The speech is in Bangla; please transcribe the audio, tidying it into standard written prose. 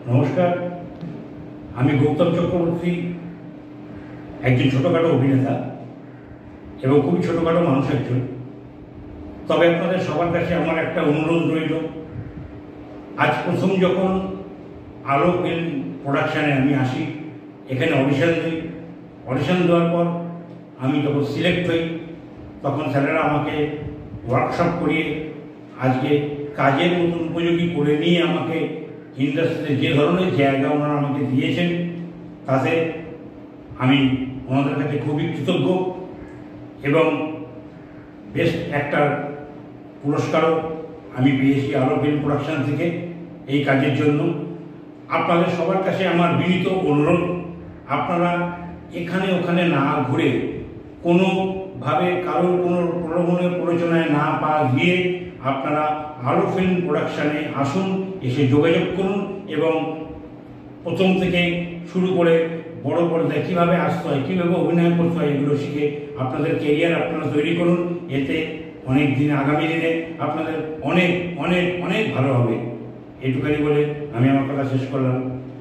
নমস্কার, আমি গৌতম চক্রবর্তী, একজন ছোটোখাটো অভিনেতা এবং খুবই ছোটোখাটো মানুষ একজন। তবে আপনাদের সবার কাছে আমার একটা অনুরোধ রইল, আজ প্রথম যখন আলো ফিল্ম প্রোডাকশানে আমি আসি, এখানে অডিশন দেওয়ার পর আমি যখন সিলেক্ট হই, তখন স্যারেরা আমাকে ওয়ার্কশপ করিয়ে আজকে কাজের মতন উপযোগী করে নিয়ে আমাকে ইন্ডাস্ট্রিতে যে ধরনের জায়গা ওনারা আমাকে দিয়েছেন, তাতে আমি ওনাদের কাছে খুবই কৃতজ্ঞ এবং বেস্ট অ্যাক্টর পুরস্কারও আমি পেয়েছি আলো ফিল্ম প্রোডাকশান থেকে এই কাজের জন্য। আপনাদের সবার কাছে আমার বিনীত অনুরোধ, আপনারা এখানে ওখানে না ঘুরে, কোনোভাবে কারোর কোনো প্রলোভনের প্ররোচনায় না পা দিয়ে আপনারা আলো ফিল্ম প্রোডাকশানে আসুন, এসে যোগাযোগ করুন এবং প্রথম থেকে শুরু করে বড় পর্দায় কীভাবে আসতে হয়, কীভাবে অভিনয় করতে হয়, এগুলো শিখে আপনাদের কেরিয়ার আপনারা তৈরি করুন। এতে অনেক দিন, আগামী দিনে আপনাদের অনেক অনেক অনেক ভালো হবে। এটুখানি বলে আমি আমার কথা শেষ করলাম।